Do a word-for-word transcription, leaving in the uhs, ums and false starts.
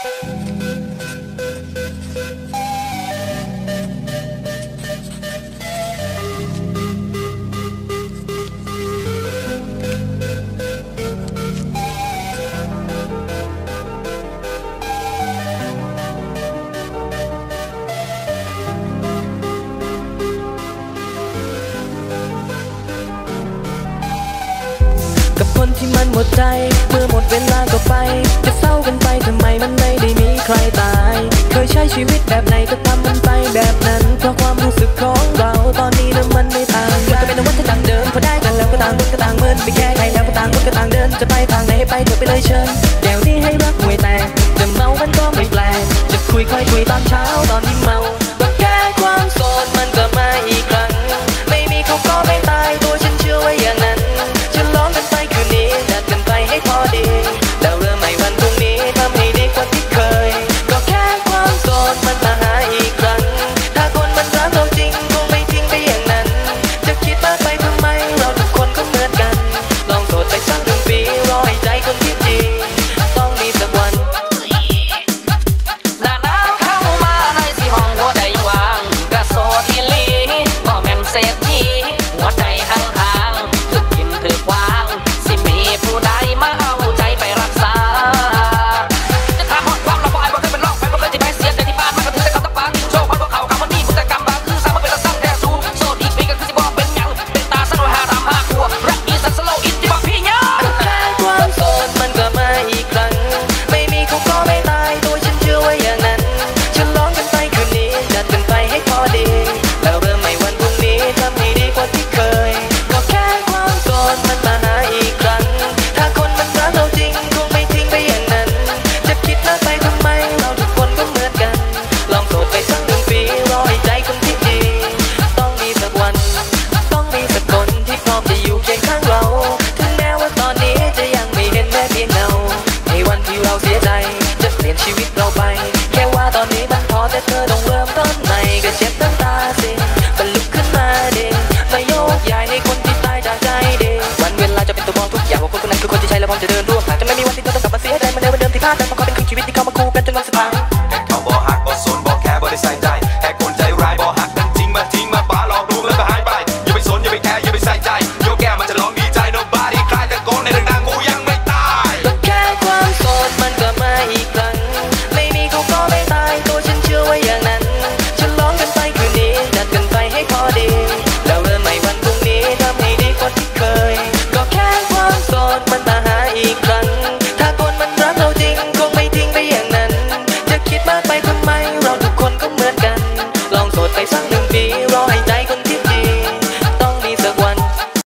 กับคนที่มันหมดใจเมื่อหมดเวลาก็ไปจะเศร้ากันไปทำไมมันไม่ได้มีใครตายเคยใช้ชีวิตแบบไหนก็ทำมันไปแบบนั้นเพราะความรู้สึกของเราตอนนี้นั้นมันไม่ต่างกันจะเป็นวัฏจักรเดิมพอได้กันแล้วก็ต่างคนก็ต่างเมินไม่แก้ใครแล้วก็ต่างคนก็ต่างเดินจะไปทางไหนไปเถอะไปเลยเชิญแก้วนี้ให้รักห่วยแตกจะเมามันก็ไม่แปลกจะคุยค่อยคุยตอนเช้าตอนที่เมาก็แค่ความโสดมันก็มาอีกครั้งไม่มีเขาก็ไม่ตายตัวฉันเชื่อไว้อย่างนั้นจะร้องกันไปคืนนี้นัดกันไปให้พอดีแล้วเริ่มใหม่วันพรุ่งนี้ทำให้ดีกว่าที่เคยก็แค่ความโสดมันมาหาอีกครั้งถ้าคนมันรักเราจริงคงไม่ทิ้งไปอย่างนั้นจะคิดมากไปทำไมเราทุกคนก็เหมือนกันลองโสดไปสักหนึ่งปีรอให้ใจคนที่ดีต้องมีสักวันหน้าหนาวเข้ามาในสิห้องหัวใจว่างกระโสดที่ลีก็แม่นเศรษฐีหัวใจห่างๆถึกกินถึกวางสิมีผู้ใดมาเอาใจไปรักษาจะถามหอดความเราบ่อายบ่เคยเป็นรองไปบ่เคยที่แพ้เสียแต่ที่บ้านมันก็ถือแต่คำตะปางโชว์ความบ่เขาคำวันนี้คุณแต่กำบางคือสามมาเป็นละซ้ำแท้สูงโสดอีกปีก็คือสิบอกเป็นยังเป็นตาสนุกหาตามหาขัวรักอีสันสโลอินที่บอกพี่ยังแค่ความโสดมันก็มาอีกครั้งไม่มีเขาก็ไม่ตายตัวฉันเชื่อไว้อย่างนั้นฉันร้องกันไปคืนนี้จัดกันไปให้พอดีแล้วเริ่มใหม่วันพรุ่งนี้ทำให้ดีกว่าที่เคยก็แค่ความโสดมันมาหาอีกครั้งถ้าคนมันรักเราจริงคงไม่ทิ้งไปอย่างนั้นจะคิดมากไปทำไมเราทุกคนก็เหมือนกันลองโสดไปสักหนึ่งปีรอให้ใจคนที่ดีต้องมีสักวันต้องมีสักคนที่พร้อมจะอยู่เคียงข้างเราถึงแม้ว่าตอนนี้จะยังไม่เห็นแม้เพียงเงาในวันที่เราเสียใจจะเปลี่ยนชีวิตเราไปแค่ว่าตอนนี้มันพอแต่เธอต้องเริ่มต้นใหม่ก็เจ็บตั้งตาสิมันลุกขึ้นมาเด้มาโยกย้ายให้คนที่ตายจากใจเด้วันเวลาจะเป็นตัวบอกทุกอย่างว่าคนคนนั้นคือคนที่ใช่และพร้อมจะเดินร่วมหากจะไม่มีวันที่เธอต้องกลับมาเสียใจเหมือนเดิมเหมือนเดิมที่พลาดแต่ต้องขอเป็นครึ่งชีวิตที่เข้ามาคู่กันจนวันสุดท้าย